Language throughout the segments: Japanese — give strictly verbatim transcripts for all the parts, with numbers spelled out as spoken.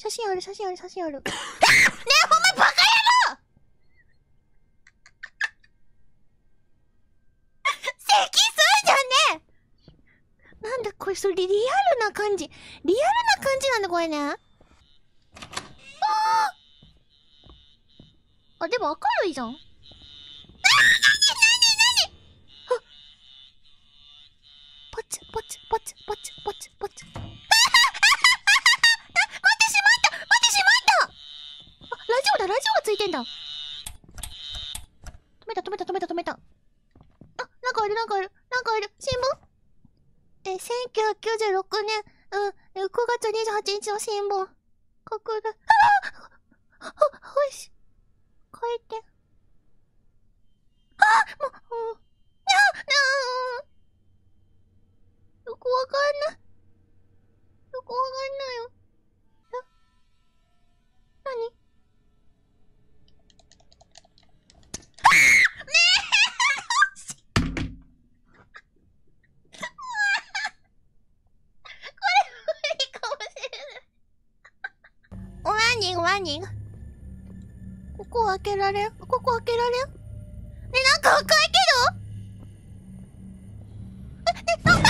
写真ある、写真ある、写真ある。ねえ、ほんまバカ野郎咳すんじゃねえ。なんだこれ、それリアルな感じ。リアルな感じなんだ、これね。ああ。あ、でも明るいじゃん。あー、なになになにあ、ポチポチポチポチポチポチ。あはははは待ってしまった待ってしまった。あ、ラジオだ、ラジオがついてんだ。止めた止めた止めた止めた。あ、なんかあるなんかあるなんかある。新聞え、せんきゅうひゃくきゅうじゅうろくねん、うん、くがつにじゅうはちにちの新聞。拡大。ああよし。書いて。あもう、うん。いや、なあ。よくわかんない。よくわかんないよ。えなにねえこれ無理かもしれない。ワーニング、ワーニング。ここ開けられんここ開けられんね、なんか赤いけどえ、え、あ、あ、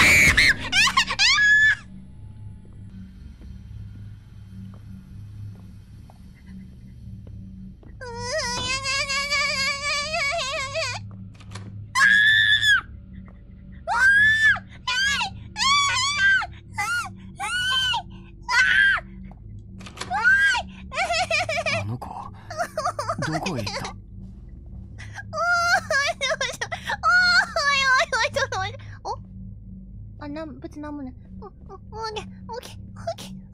あの子どこへ行った？ あ、なん、別になんもない。お、お、オーケー、オーケー、オーケー。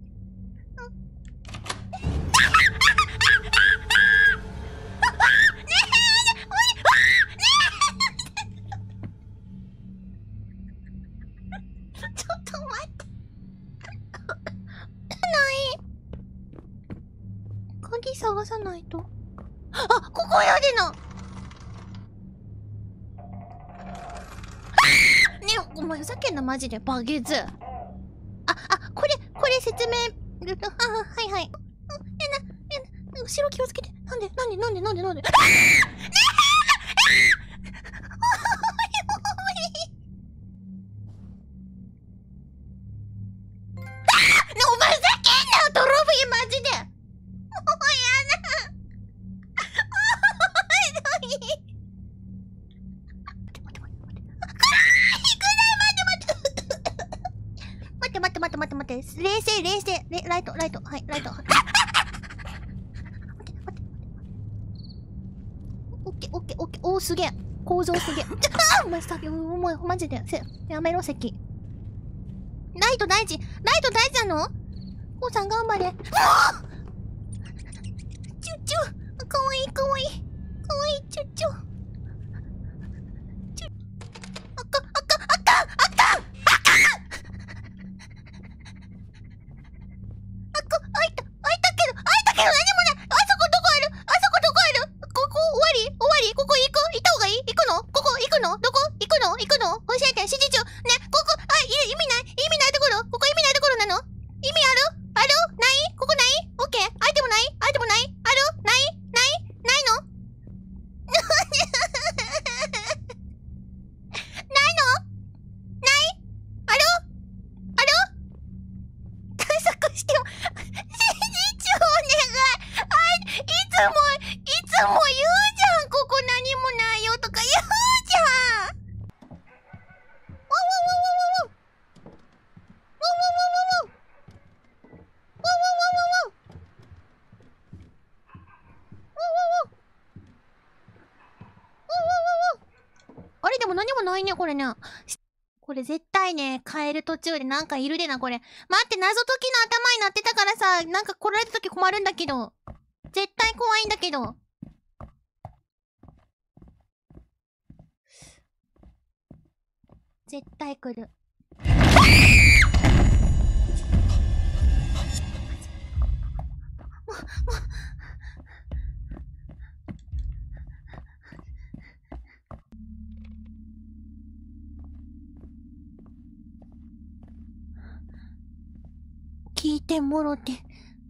ちょっと待って。ない。鍵探さないと。あ、ここやでな。ねえ、お前ふざけんな、マジで。バゲズ。あ、あ、これ、これ説明。あ、はいはい。え、な、え、な、後ろ気をつけて。なんで、なんで、なんで、なんで、なんで。ねえね、お前ふざけんなトロフィーマジでもうやだおい、何待って待って待って待って待って待って冷静冷静レライトライトはいライト待って待って待ってオッケーオッケーオッケーおーすげえ構造すげえあーお前さお前マジでせやめろ席ライト大事ライト大事なのこうさん頑張れチュッチュかわいいかわいいかわいいチュッチュチュッあかあかあかあかあかあか開いた開いたけど開いたけど何もないあそこどこあるあそこどこあるここ終わり終わりここ行く行った方がいい行くのここ行くのどこ行くの行くの教えて指示中ねここあい意味ない意味ないところここ意味ないところなの意味あるあるないここないオッケーアイテムないアイテムないあるないないないのないのないあるある探索しても指示中お願いあいつもいつも言うじゃんここ何もないよとか言うじゃんわわわわわわわわわわわわわわわわあれでも何もないねこれねこれ絶対ね変える途中でなんかいるでなこれ待って謎解きの頭になってたからさなんか来られた時困るんだけど絶対怖いんだけど絶対来る聞いてもろて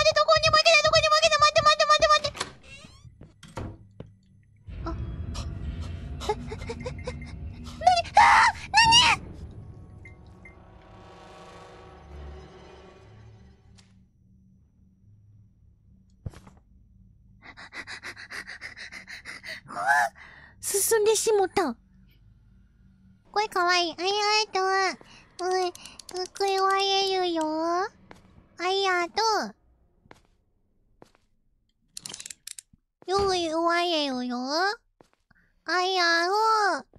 て、どこに負けた、どこに負けた、待って待って待って待って。あ。なに、あー、なに進んでしもた。これかわいい。ありがとう。うん、これはえるよ。ありがとう。よい、終われるよ。ありがとう。